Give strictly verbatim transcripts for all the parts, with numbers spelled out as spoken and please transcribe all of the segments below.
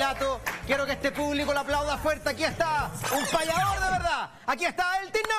relato. Quiero que este público lo aplauda fuerte. Aquí está un payador de verdad. Aquí está el Tino.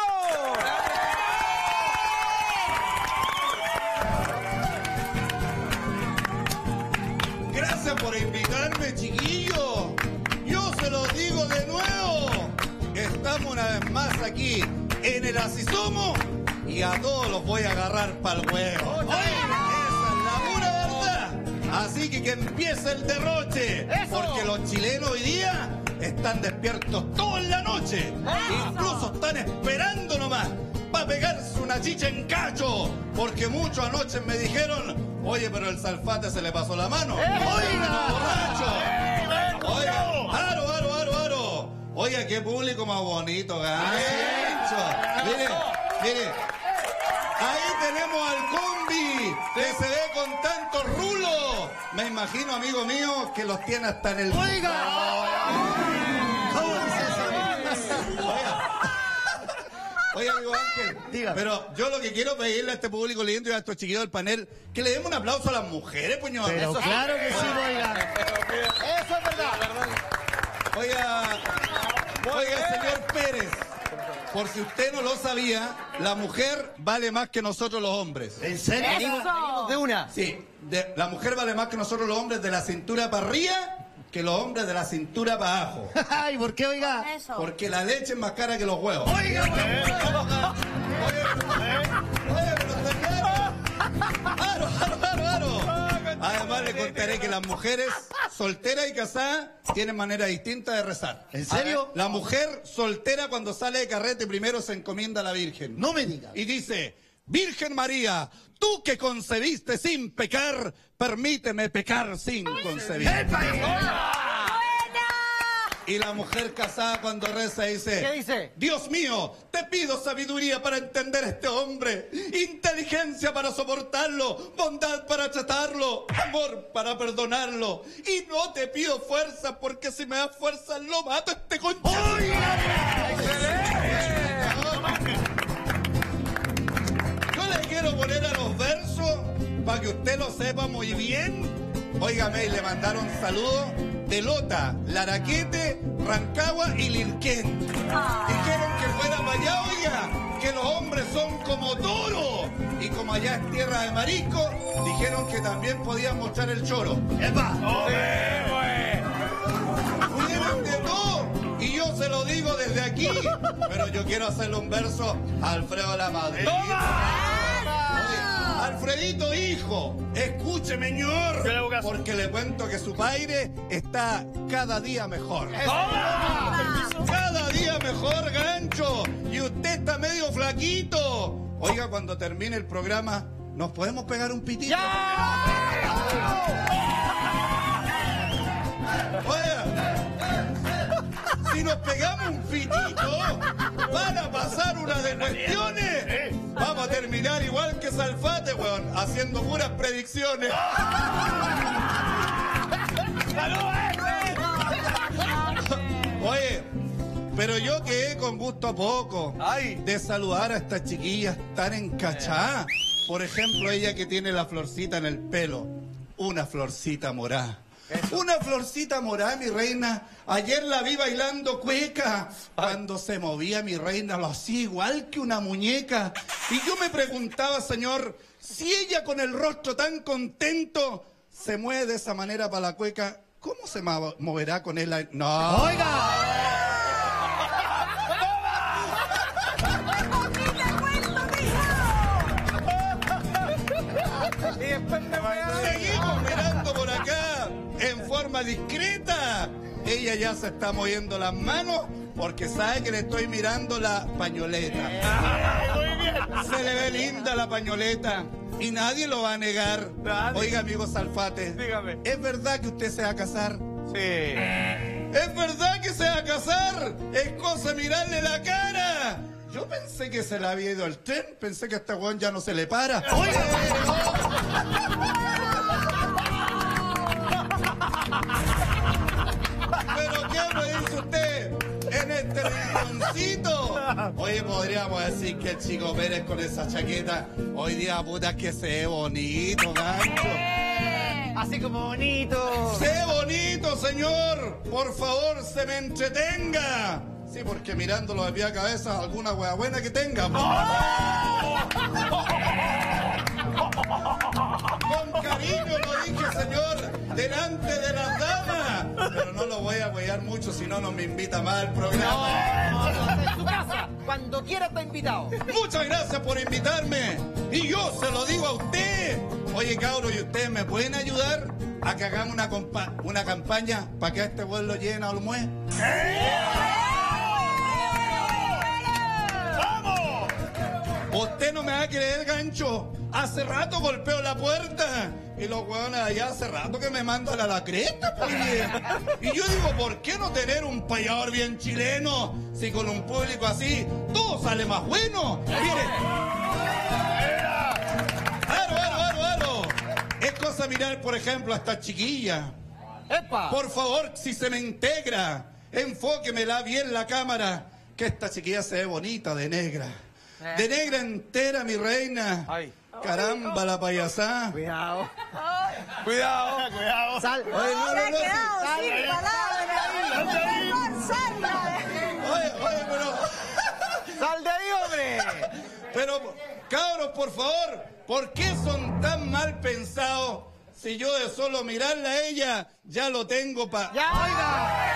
Gracias por invitarme, chiquillos. Yo se los digo de nuevo. Estamos una vez más aquí en el Así Somos y a todos los voy a agarrar para el huevo. Oye, esa es la pura verdad. Así que que empiece el derroche. Eso. Porque los chilenos hoy día están despiertos toda la noche. Eso. Incluso están esperando nomás para pegarse una chicha en cacho. Porque muchos anoche me dijeron, oye, pero el Salfate se le pasó la mano. ¡Oiga! ¡Borracho! ¡Oiga! ¡Aro, aro, aro, aro! Oiga, qué público más bonito, gancho. Mire, mire. Ahí tenemos al combi, que se ve con tantos rulos. Me imagino, amigo mío, que los tiene hasta en el... ¡Oiga! ¿Cómo dice eso? Oiga. Oiga, amigo Ángel, Dígame. pero yo lo que quiero pedirle a este público lindo y a estos chiquillos del panel, que le demos un aplauso a las mujeres, puñón. Pero Eso- claro que sí, oiga. Eso es verdad. Oiga, oiga, señor Pérez, por si usted no lo sabía, la mujer vale más que nosotros los hombres. ¿En serio? Eso. Venimos de una. Sí, de- la mujer vale más que nosotros los hombres de la cintura para arriba que los hombres de la cintura para abajo. Ay, ¿por qué, oiga? Eso. Porque la leche es más cara que los huevos. Oiga, Oye, oye, pero está claro. Aro, aro, aro, aro. Además le contaré que las mujeres solteras y casadas tienen manera distinta de rezar. ¿En serio? La mujer soltera cuando sale de carrete primero se encomienda a la Virgen. No me diga. Y dice, Virgen María, tú que concebiste sin pecar, permíteme pecar sin concebir. Y la mujer casada cuando reza dice, ¿Qué dice? Dios mío, te pido sabiduría para entender a este hombre, inteligencia para soportarlo, bondad para tratarlo, amor para perdonarlo. Y no te pido fuerza, porque si me das fuerza lo mato a este concha. Yo le quiero poner a los versos para que usted lo sepa muy bien. Óigame, y le mandaron saludos de Lota, Laraquete, Rancagua y Lilquén. Dijeron que fuera para allá, oiga, que los hombres son como toros. Y como allá es tierra de marisco, dijeron que también podían mostrar el choro. ¡Epa! Pudieron de todo, y yo se lo digo desde aquí, pero yo quiero hacerle un verso a Alfredo La Madre. Alfredito, hijo, escúcheme, señor, porque le cuento que su padre está cada día mejor. Cada día mejor, gancho, y usted está medio flaquito. Oiga, cuando termine el programa, ¿nos podemos pegar un pitito? Oiga, si nos pegamos un pitito, van a pasar una de cuestiones. Vamos a terminar igual que Salfate, weón, haciendo puras predicciones. Oye, pero yo quedé con gusto a poco de saludar a estas chiquillas tan encachadas. Por ejemplo, ella que tiene la florcita en el pelo, una florcita morada. Una florcita morada, mi reina. Ayer la vi bailando cueca. Cuando se movía, mi reina, lo hacía igual que una muñeca. Y yo me preguntaba, señor, si ella con el rostro tan contento se mueve de esa manera para la cueca, ¿cómo se mo- moverá con él? No. Oiga. Seguimos mirando por acá en forma discreta. Ella ya se está moviendo las manos porque sabe que le estoy mirando la pañoleta. Se le ve linda la pañoleta y nadie lo va a negar. Oiga, amigo Salfate, Dígame. ¿es verdad que usted se va a casar? Sí. ¿Es verdad que se va a casar? Es cosa mirarle la cara. Yo pensé que se le había ido el tren, pensé que a este weón ya no se le para. ¡Oiga! ¿Pero qué me dice usted en este rinconcito? Oye, podríamos decir que el Chico Pérez con esa chaqueta, hoy día, puta, que se ve bonito, gancho. así como bonito. ¡Sé bonito, señor! Por favor, se me entretenga. Sí, porque mirándolo de pie a cabeza, alguna hueá buena que tenga. Con cariño lo dije, señor, delante de las damas. Pero no lo voy a huear mucho, si no, no me invita más al programa. No, no, no, en su casa. Cuando quiera está invitado. Muchas gracias por invitarme. Y yo se lo digo a usted. Oye, cabros, ¿y ustedes me pueden ayudar a que hagamos una, una campaña para que a este pueblo llene a Olmué? ¡Vamos! Usted no me va a creer, gancho. Hace rato golpeo la puerta. Y los hueones allá hace rato que me mandan a la cresta, oye. Y yo digo, ¿por qué no tener un payador bien chileno? Si con un público así, todo sale más bueno. Mire. ¡Aro, aro, aro, aro! Es cosa mirar, por ejemplo, a esta chiquilla. ¡Epa! Por favor, si se me integra, enfóquemela bien la cámara, que esta chiquilla se ve bonita de negra. De negra entera, mi reina. Ay. Caramba, la payasá. Cuidado. Cuidado, cuidado. Sal. Se ha quedado sal, sin sal, palabras. Forzarla. Oye, oye, pero... ¡Sal de ahí, hombre! Pero, cabros, por favor, ¿por qué son tan mal pensados? Si yo de solo mirarla a ella, ya lo tengo para... ¡Ya, oiga!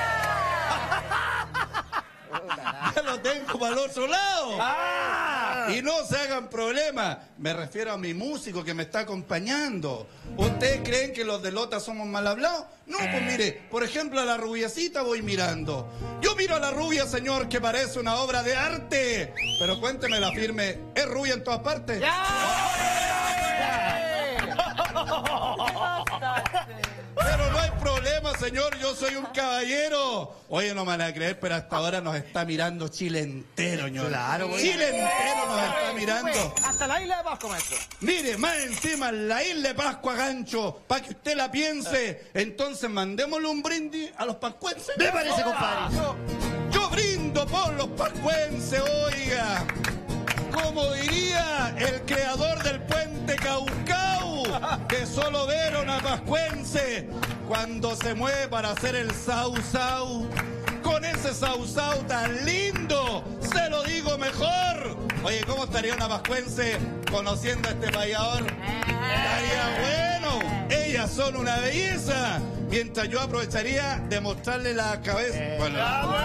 Ya lo tengo para el otro lado. ¡Ah! Y no se hagan problemas. Me refiero a mi músico que me está acompañando. ¿Ustedes creen que los de Lota somos mal hablados? No, pues mire, por ejemplo, a la rubiacita voy mirando. Yo miro a la rubia, señor, que parece una obra de arte. Pero cuénteme la firme, ¿es rubia en todas partes? ¡Ya! Pero no hay problema, señor, yo soy un caballero. Oye, no me van a creer, pero hasta ahora nos está mirando Chile entero, señor. Claro, güey. Chile entero nos está mirando. Hasta la isla de Pascua, maestro. Mire, más encima, la isla de Pascua, gancho, para que usted la piense. Entonces, mandémosle un brindis a los pascuenses. Me parece, compadre. Yo, yo brindo por los pascuenses, oiga. Como diría el creador del puente Caucau, que solo vieron a pascuense cuando se mueve para hacer el sau sau. Con ese sau sau tan lindo, se lo digo mejor. Oye, ¿cómo estaría una pascuense conociendo a este payador? Estaría bueno. Ellas son una belleza. Mientras yo aprovecharía de mostrarle la cabeza. Bueno,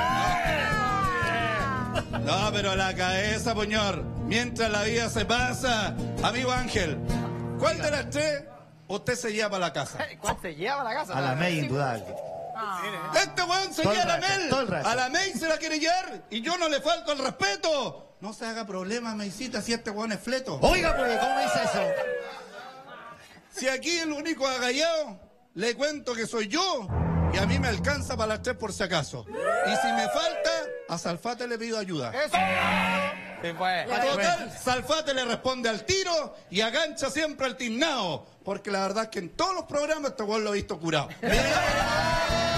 no, pero la cabeza, señor. Mientras la vida se pasa. Amigo Ángel, ¿cuál de las tres usted se lleva para la casa? ¿Cuál se lleva a la casa? A la May, indudable. Este weón se Todo el lleva a la rato, Mel. todo el rato. A la May se la quiere llevar y yo no le falto el respeto. No se haga problema, Maycita, si este weón es fleto. Oiga, pues, ¿cómo dice eso? Si aquí el único agallado, le cuento que soy yo. Y a mí me alcanza para las tres por si acaso. Y si me falta, a Salfate le pido ayuda. Eso. Sí, pues. Total, Salfate le responde al tiro y agancha siempre al tiznado. Porque la verdad es que en todos los programas este weón lo he visto curado.